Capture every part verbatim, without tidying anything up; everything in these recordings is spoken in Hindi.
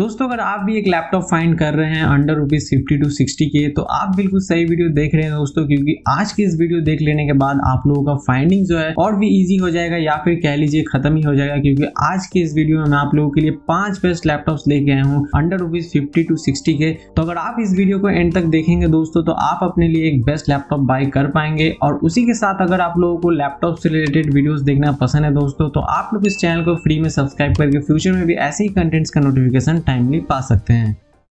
दोस्तों अगर आप भी एक लैपटॉप फाइंड कर रहे हैं under rupees fifty to sixty K तो आप बिल्कुल सही वीडियो देख रहे हैं दोस्तों, क्योंकि आज की इस वीडियो देख लेने के बाद आप लोगों का फाइंडिंग जो है और भी इजी हो जाएगा या फिर कह लीजिए खत्म ही हो जाएगा। क्योंकि आज की इस वीडियो में मैं आप लोगों के लिए पांच बेस्ट लैपटॉप्स लेके आया हूँ under rupees fifty to sixty K. तो अगर आप इस वीडियो को एंड तक देखेंगे दोस्तों तो आप अपने लिए एक बेस्ट लैपटॉप बाय कर पाएंगे। और उसी के साथ अगर आप लोगों को लैपटॉप से रिलेटेड वीडियोस देखना पसंद है दोस्तों तो आप लोग इस चैनल को फ्री में सब्सक्राइब करके फ्यूचर में भी ऐसे ही कंटेंट्स का नोटिफिकेशन टाइमली पा सकते हैं।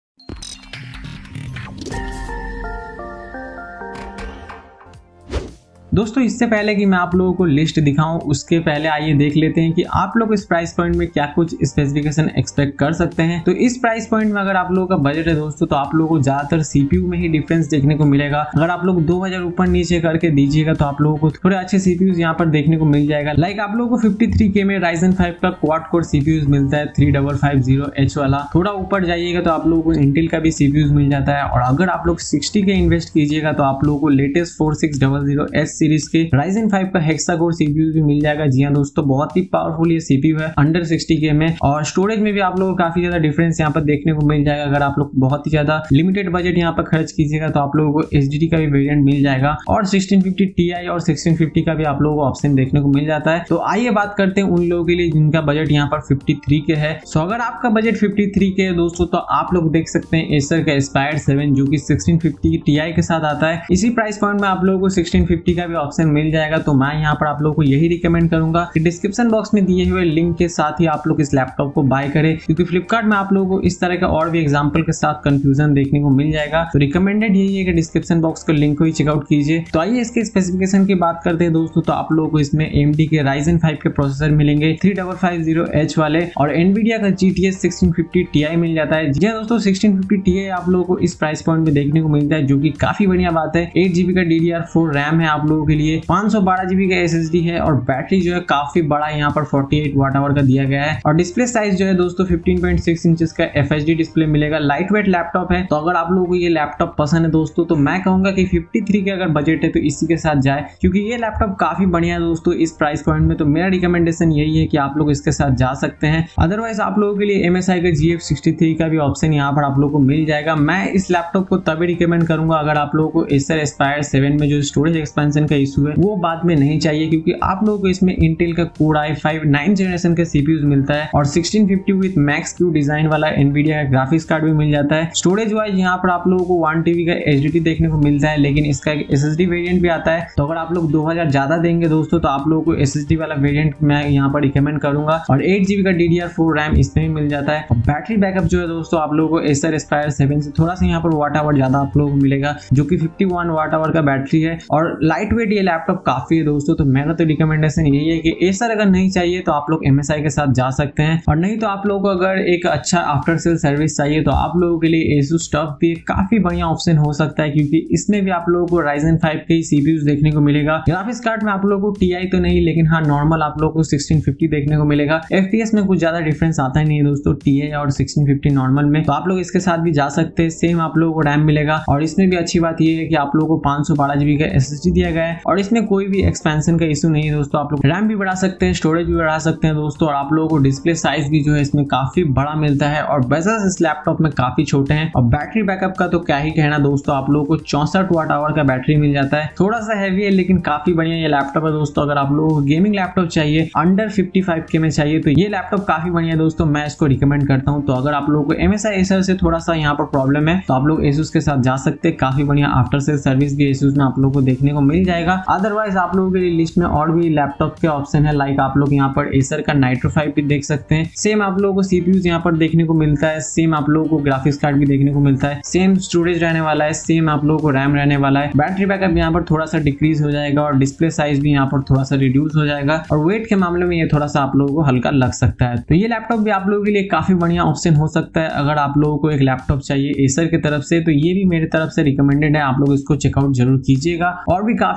दोस्तों इससे पहले कि मैं आप लोगों को लिस्ट दिखाऊं उसके पहले आइए देख लेते हैं कि आप लोग इस प्राइस पॉइंट में क्या कुछ स्पेसिफिकेशन एक्सपेक्ट कर सकते हैं। तो इस प्राइस पॉइंट में अगर आप लोगों का बजट है दोस्तों तो आप लोगों को ज्यादातर सीपीयू में ही डिफरेंस देखने को मिलेगा। अगर आप लोग दो हजार ऊपर नीचे करके दीजिएगा तो आप लोगों को थोड़े अच्छे सीपीयूज यहाँ पर देखने को मिल जाएगा। लाइक आप लोगों को फिफ्टी थ्री के में राइजन फाइव का क्वाड कोर सीपीयूज मिलता है three double five zero H वाला। थोड़ा ऊपर जाइएगा तो आप लोगों को इंटेल का भी सीपीयूज मिल जाता है। और अगर आप लोग सिक्सटी के इन्वेस्ट कीजिएगा तो आप लोगों को latest four six double zero S series के राइजन फाइव का हेक्सा कोर सीपीयू भी मिल जाएगा। जी हां दोस्तों, बहुत ही पावरफुल ये सीपीयू है अंडर सिक्सटी के में। और स्टोरेज में भी आप लोगों को काफी ज्यादा डिफरेंस यहाँ पर देखने को मिल जाएगा। अगर आप लोग बहुत ही ज्यादा लिमिटेड बजट यहाँ पर खर्च कीजिएगा तो आप लोगों को एचडीडी का भी वेरिएंट मिल जाएगा। और सिक्सटीन फिफ्टी टीआई और सिक्सटीन फिफ्टी का भी आप लोगों को ऑप्शन देखने को मिल जाता है। तो आइए बात करते हैं उन लोगों के लिए जिनका बजट यहाँ पर फिफ्टी थ्री के है। सो अगर आपका बजट फिफ्टी थ्री के है दोस्तों तो आप लोग देख सकते हैं एसर का एस्पायर सेवन जो कि सिक्सटीन फिफ्टी टीआई के साथ आता है। इसी प्राइस पॉइंट में आप लोगों को सिक्सटीन फिफ्टी का भी ऑप्शन मिल जाएगा। तो मैं यहाँ पर आप लोगों को यही रिकमेंड करूंगा कि डिस्क्रिप्शन बॉक्स में दिए हुए लिंक के साथ ही आप लोग इस लैपटॉप को बाय करें, क्योंकि फ्लिपकार्ट में आप लोगों को इस तरह का और भी एग्जांपल के साथ कंफ्यूजन देखने को मिल जाएगा। तो रिकमेंडेड यही है कि डिस्क्रिप्शन बॉक्स के लिंक को ही चेकआउट कीजिए। तो आइए इसके स्पेसिफिकेशन की बात करते हैं दोस्तों। तो आप लोगों को इसमें एएमडी के राइजन फाइव के प्रोसेसर मिलेंगे three double five zero H वाले। और एनवीडिया का जीटीएस सिक्सटीन फिफ्टी टीआई मिल जाता है। जी दोस्तों, सिक्सटीन फिफ्टी टीआई आप लोगों को इस प्राइस पॉइंट में देखने को मिलता है, जो कि काफी बढ़िया बात है। एट जीबी का D D R four RAM है आप लोगों के लिए, पांच सौ बारह जीबी का एसएसडी है और बैटरी जो है काफी बड़ा यहाँ पर फोर्टी एट वाट आवर का दिया गया है। और डिस्प्ले साइज जो है दोस्तों फिफ्टीन पॉइंट सिक्स इंचेस का एफएचडी डिस्प्ले मिलेगा। लाइट वेट लैपटॉप है। तो अगर आप लोगों को ये लैपटॉप पसंद है दोस्तों तो मैं कहूंगा कि फिफ्टी थ्री के अगर बजट है तो इसी के साथ जाए, क्योंकि ये लैपटॉप काफी बढ़िया है दोस्तों इस प्राइस पॉइंट में। तो मेरा रिकमेंडेशन यही है कि आप लोग इसके साथ जा सकते हैं। अदरवाइज आप लोगों के लिए एमएसआई का जी एफ सिक्सटी थ्री का भी ऑप्शन यहाँ पर आप लोगों को मिल जाएगा। मैं इस लैपटॉप को तभी रिकमेंड करूंगा अगर आप लोगों को एसर एस्पायर सेवन में जो स्टोरेज एक्सपेंशन का इशू है वो बाद में नहीं चाहिए, क्योंकि आप लोगों को इसमें इंटेल का core i five nine generation का सीपीयू मिलता है। और sixteen fifty with Max Q design वाला एनवीडिया का ग्राफिक्स कार्ड भी मिल जाता है। स्टोरेज वाइज यहाँ पर आप लोगों को वन टीबी का एचडीडी देखने को मिलता है, लेकिन इसका एक एसएसडी वेरिएंट भी आता है। तो अगर आप लोग दो हजार ज्यादा देंगे दोस्तों तो आप लोगों को एसएसडी वाला वेरिएंट मैं यहाँ पर रिकमेंड करूंगा। और एट जीबी का D D R four RAM इसमें भी मिल जाता है। और बैटरी बैकअप जो है दोस्तों आप लोगों को एसर एस्पायर सेवन से थोड़ा सा यहाँ पर वाट आवर ज्यादा आप लोगों को मिलेगा, जो कि फिफ्टी वन वाट आवर का बैटरी है। और लाइट वेट ये लैपटॉप काफी है दोस्तों। तो मेरा तो रिकमेंडेशन यही है कि एसर अगर नहीं चाहिए तो आप लोग एमएसआई के साथ जा सकते हैं। और नहीं तो आप लोगों को अगर एक अच्छा आफ्टर सेल सर्विस चाहिए तो आप लोगों के लिए एसुस टफ भी काफी बढ़िया ऑप्शन हो सकता है, क्योंकि इसमें भी आप लोगों को राइजन फाइव के सीपीयूज देखने को मिलेगा। ग्राफिक्स कार्ड में आप लोगों को टीआई तो नहीं, लेकिन हाँ नॉर्मल आप लोगों को सिक्सटीन फिफ्टी देखने को मिलेगा। एफपीएस में कुछ ज्यादा डिफरेंस आता ही नहीं है दोस्तों टीआई और सिक्सटीन फिफ्टी नॉर्मल में। तो आप लोग इसके साथ भी जा सकते हैं। सेम आप लोगों को रैम मिलेगा। और इसमें भी अच्छी बात यह है कि आप लोगों को पांच सौ बारह जीबी का एसएसडी दिया गया है। और इसमें कोई भी एक्सपेंशन का इशू नहीं है दोस्तों। आप लोग रैम भी बढ़ा सकते हैं, स्टोरेज भी बढ़ा सकते हैं दोस्तों। और आप लोगों को डिस्प्ले साइज भी जो है इसमें काफी बड़ा मिलता है। और बेजल्स इस लैपटॉप में काफी छोटे हैं। और बैटरी बैकअप का तो क्या ही कहना दोस्तों, आप लोगों को चौसठ वाट आवर का बैटरी मिल जाता है। थोड़ा सा हैवी है लेकिन काफी बढ़िया ये लैपटॉप है दोस्तों। अगर आप लोगों को गेमिंग लैपटॉप चाहिए अंडर फिफ्टी फाइव के में चाहिए तो ये लैपटॉप काफी बढ़िया है दोस्तों, मैं इसको रिकमेंड करता हूँ। तो अगर आप लोगों को एमएसआई एसर से थोड़ा सा यहाँ पर प्रॉब्लम है तो आप लोग एसुस के साथ जा सकते हैं। काफी बढ़िया आफ्टर सेल सर्विस भी एसुस में आप लोगों को देखने को मिल जाएगा। अदरवाइज आप लोगों के लिए लिस्ट में और भी लैपटॉप के ऑप्शन है। लाइक आप लोग यहाँ पर एसर का नाइट्रो फाइव भी देख सकते हैं। सेम आप लोगों को सीपीयूज यहाँ पर देखने को मिलता है। सेम आप लोगों को ग्राफिक्स कार्ड भी देखने को मिलता है। सेम स्टोरेज रहने वाला है। सेम आप लोगों को रैम रहने वाला है। बैटरी बैकअप यहाँ पर थोड़ा सा डिक्रीज हो जाएगा। और डिस्प्ले साइज भी यहाँ पर थोड़ा सा रिड्यूस हो जाएगा। और वेट के मामले में ये थोड़ा सा आप लोगों को हल्का लग सकता है। तो ये लैपटॉप भी आप लोगों के लिए काफी बढ़िया ऑप्शन हो सकता है। अगर आप लोगों को एक लैपटॉप चाहिए एसर की तरफ से तो ये भी मेरी तरफ से रिकमेंडेड है। आप लोग इसको चेकआउट जरूर कीजिएगा। और भी काफी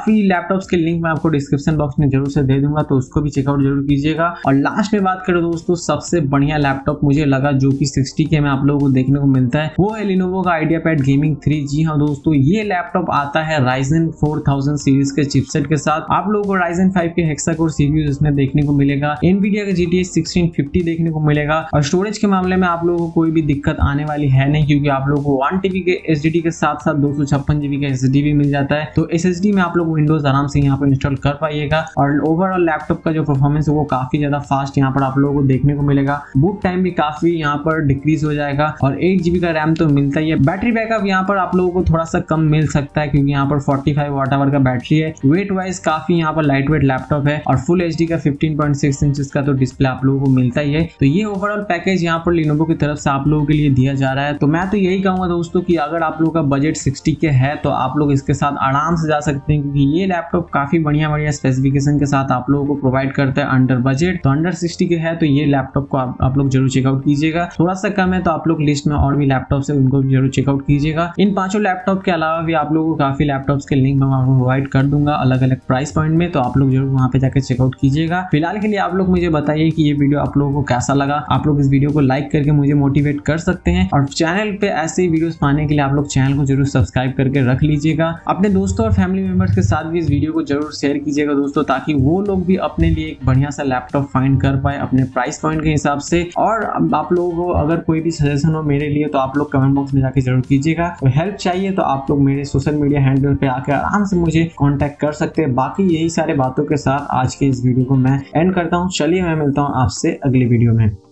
काफी लैपटॉप्स के लिंक मैं आपको डिस्क्रिप्शन बॉक्स में जरूर से दे दूंगा, तो उसको भी चेकआउट जरूर कीजिएगा। और लास्ट में बात करें दोस्तों, सबसे बढ़िया लैपटॉप मुझे लगा जो कि सिक्सटी के में आप लोगों को देखने को मिलता है, वो है Lenovo का IdeaPad Gaming थ्री। जी हाँ दोस्तों, ये लैपटॉप आता है Ryzen फोर थाउज़ेंड सीरीज के चिपसेट के साथ। आप लोगों को Ryzen फाइव के हेक्सा-कोर सीपीयू इसमें देखने को मिलेगा, Nvidia का G T X sixteen fifty देखने को मिलेगा। और स्टोरेज के मामले में आप लोगों को कोई भी दिक्कत आने वाली है नहीं, क्योंकि आप लोगों को वन टीबी के एस डी डी के साथ साथ दो सौ छप्पन जीबी का एस एस डी भी मिल जाता है। तो एस एस डी में आप लोग विंडोज आराम से यहाँ पर इंस्टॉल कर पाइएगा। और ओवरऑल लैपटॉप का जो परफॉर्मेंस है वो काफी ज्यादा फास्ट यहाँ पर आप लोगों को देखने को मिलेगा। बूट टाइम भी काफी यहाँ पर डिक्रीज हो जाएगा और एट जीबी का रैम तो मिलता ही है। बैटरी बैकअप यहाँ पर आप लोगों को थोड़ा सा कम मिल सकता है, क्योंकि यहाँ पर फोर्टी फाइव वाट आवर का बैटरी है। वेट वाइज काफी यहाँ पर लाइट वेट लैपटॉप है और फुल एच डी का फिफ्टीन पॉइंट सिक्स इंचेस का तो डिस्प्ले आप लोगों को मिलता ही है। तो ये ओवरऑल पैकेज यहाँ पर Lenovo की तरफ से आप लोगों के लिए दिया जा रहा है। तो मैं तो यही कहूंगा दोस्तों कि अगर आप लोगों का बजट सिक्सटी के है तो आप लोग इसके साथ आराम से जा सकते हैं, क्योंकि ये लैपटॉप काफी बढ़िया बढ़िया स्पेसिफिकेशन के साथ आप लोगों को प्रोवाइड करता है अंडर बजट। तो अंडर सिक्सटी के है तो ये लैपटॉप को आप, आप लोग जरूर चेकआउट कीजिएगा। थोड़ा सा कम है तो आप लोग लिस्ट में और भी लैपटॉप है उनको भी जरूर चेकआउट कीजिएगा। इन पांचों लैपटॉप के अलावा भी आप लोगों को काफी लैपटॉप्स के लिंक मैं आपको प्रोवाइड कर दूंगा अलग अलग प्राइस पॉइंट में, तो आप लोग जरूर वहां पे जाकर चेकआउट कीजिएगा। फिलहाल के लिए आप लोग मुझे बताइए कि ये वीडियो आप लोगों को कैसा लगा। आप लोग इस वीडियो को लाइक करके मुझे मोटिवेट कर सकते हैं और चैनल पे ऐसे ही वीडियोस पाने के लिए आप लोग चैनल को जरूर सब्सक्राइब करके रख लीजिएगा। अपने दोस्तों और फैमिली मेंबर्स के साथ भी इस वीडियो को जरूर शेयर कीजिएगा दोस्तों, ताकि वो लोग भी अपने लिए एक बढ़िया सा लैपटॉप फाइंड कर पाए अपने प्राइस पॉइंट के हिसाब से। और आप लोगों को अगर कोई भी सजेशन हो मेरे लिए तो आप लोग कमेंट बॉक्स में जाके जरूर कीजिएगा। तो हेल्प चाहिए तो आप लोग मेरे सोशल मीडिया हैंडल पे आकर आराम से मुझे कांटेक्ट कर सकते हैं। बाकी यही सारे बातों के साथ आज के इस वीडियो को मैं एंड करता हूँ। चलिए मैं मिलता हूँ आपसे अगली वीडियो में।